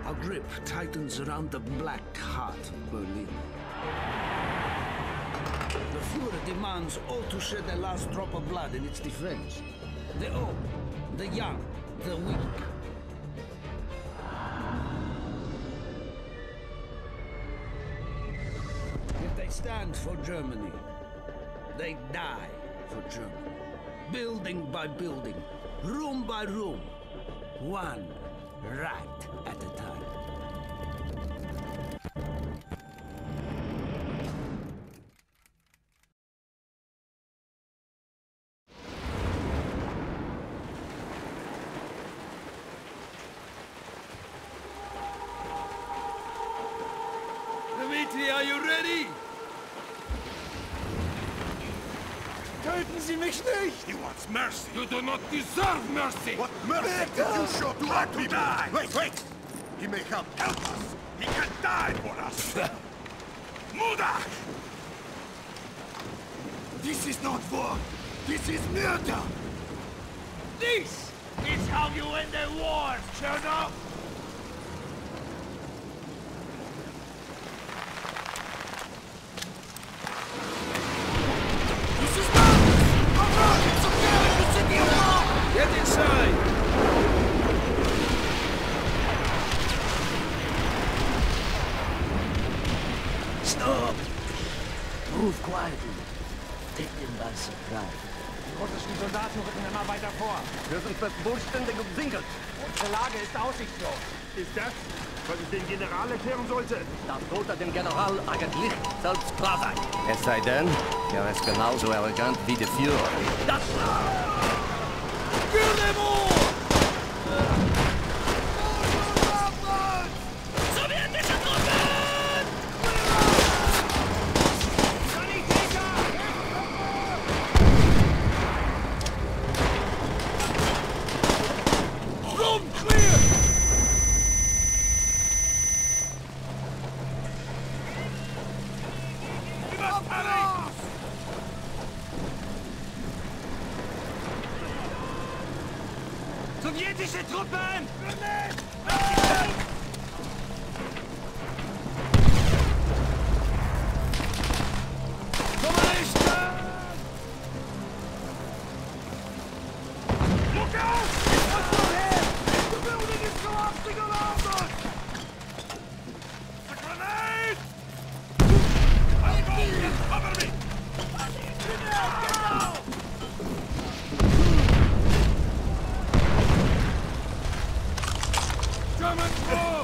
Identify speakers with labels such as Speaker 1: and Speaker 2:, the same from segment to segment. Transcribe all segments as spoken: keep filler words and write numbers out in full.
Speaker 1: Our grip tightens around the black heart of Berlin. The Führer demands all to shed their last drop of blood in its defense. The old, the young, the weak. If they stand for Germany, they die for Germany. Building by building, room by room, one rat at a time.
Speaker 2: Dimitri, are you ready?
Speaker 3: Töten Sie mich nicht!
Speaker 2: He wants mercy. You do not deserve mercy.
Speaker 3: What mercy did you show to our people?
Speaker 2: Die.
Speaker 3: Wait, wait! He may help.
Speaker 2: Help us. He can die for us. Muda!
Speaker 3: This is not war! This is murder!
Speaker 2: This is how you end the war, Chernov! Get inside!
Speaker 1: Stop! Move quietly. Take them by surprise.
Speaker 4: Die russischen Soldaten rücken immer weiter vor.
Speaker 5: Wir sind fast vollständig umsingelt.
Speaker 4: Unsere Lage ist aussichtslos.
Speaker 5: Ist das, was ich dem General erklären sollte?
Speaker 6: Das sollte dem General eigentlich selbst klar sein. Es sei denn, er ist genauso arrogant wie der Führer. Das...
Speaker 2: Kill them all!
Speaker 6: Sowjetische Truppen!
Speaker 4: Sanitäter!
Speaker 2: Room clear! We must hurry!
Speaker 4: Sowjetische Truppen!
Speaker 2: Look out! The building is collapsing around us! A grenade! Cover me! Get down! German move!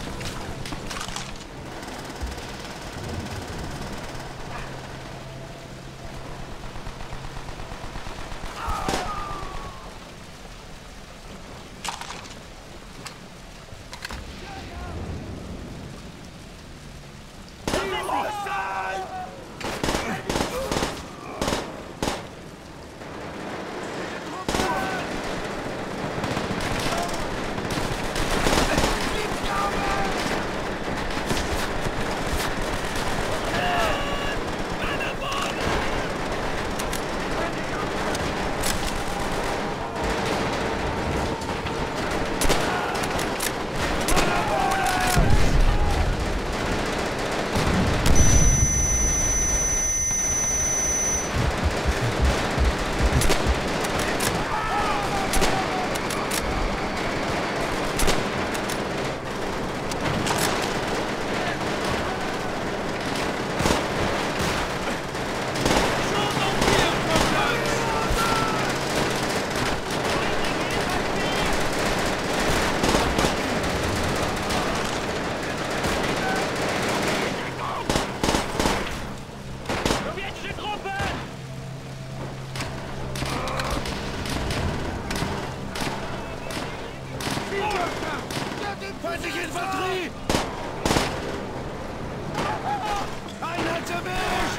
Speaker 3: Feindliche Infanterie! Einheit erwischt!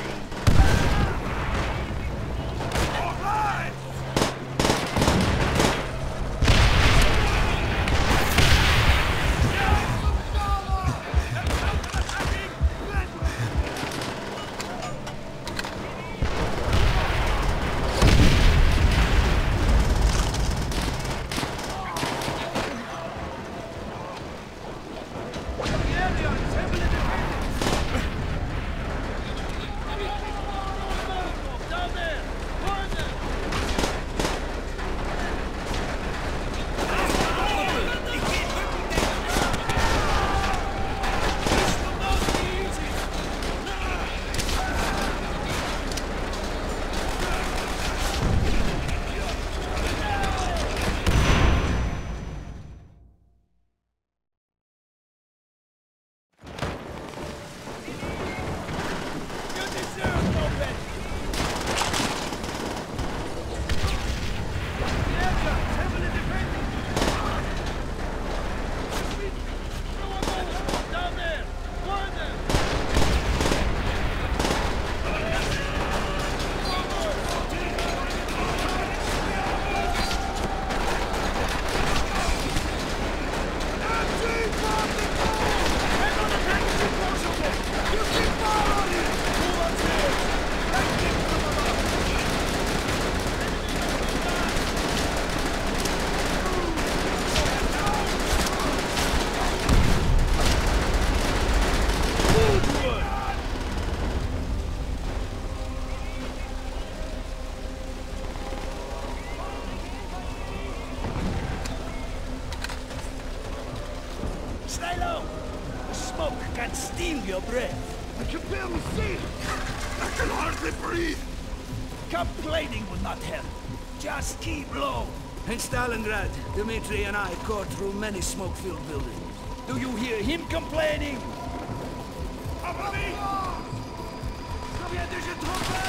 Speaker 1: Stay low! Smoke can steal your breath.
Speaker 3: I can barely see! I can hardly breathe!
Speaker 1: Complaining will not help. Just keep low. In Stalingrad, Dimitri and I caught through many smoke-filled buildings. Do you hear him complaining?
Speaker 2: Sowjetische Truppen!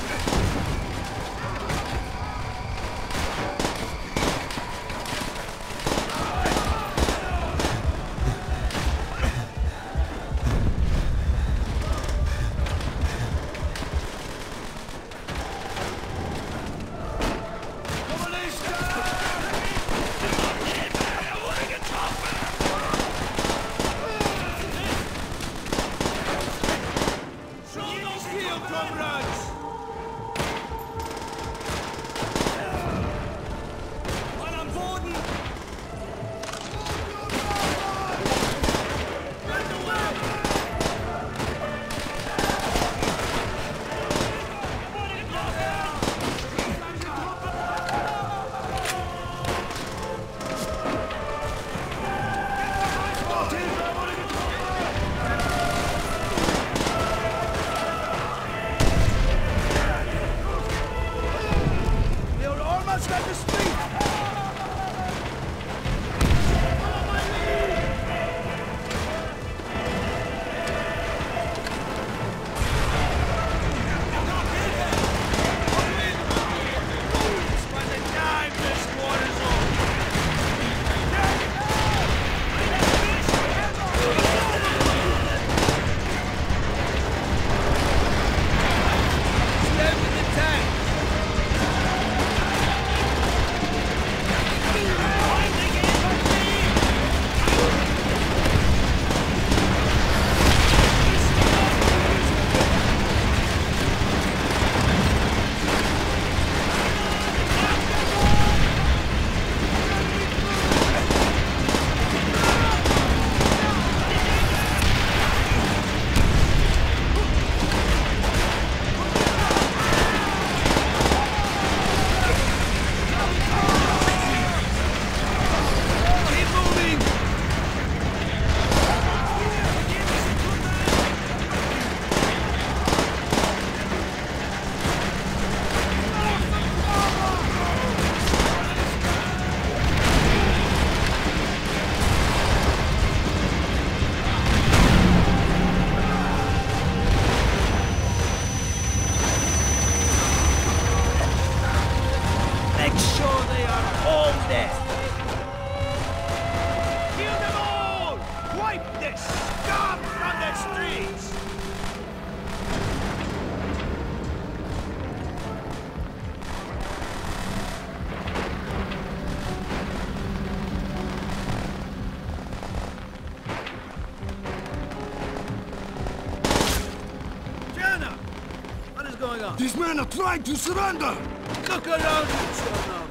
Speaker 3: These men are trying to surrender!
Speaker 1: Look around you, Chernov.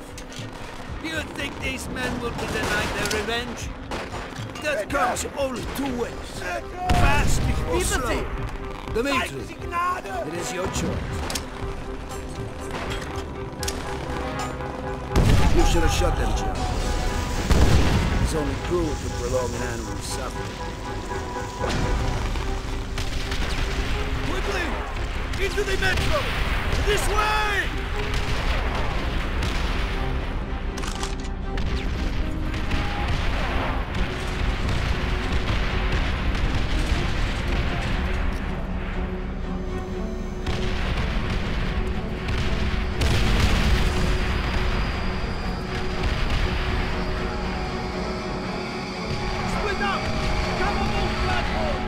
Speaker 1: Do you think these men will be denied their revenge? That comes only two ways. Fast or slow. Dimitri, it is your choice.
Speaker 3: You should have shot them, Joe. It's only cruel to prolong an animal's suffering.
Speaker 1: Quickly! Into the metro! This way!
Speaker 2: Split up! Cover both platforms!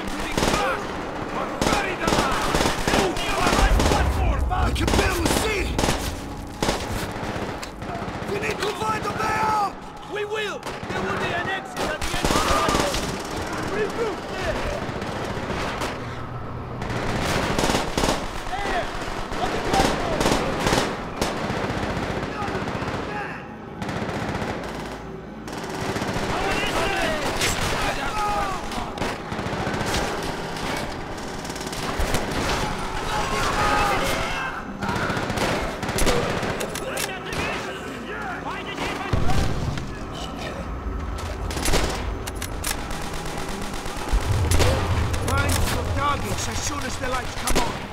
Speaker 2: going to be crushed or buried alive! Move to our right platform!
Speaker 3: I can barely see! We need to find a way out!
Speaker 2: We will! There will be an exit at the end of the platform! Regroup there! There! On the platform!
Speaker 3: As soon as the lights come on.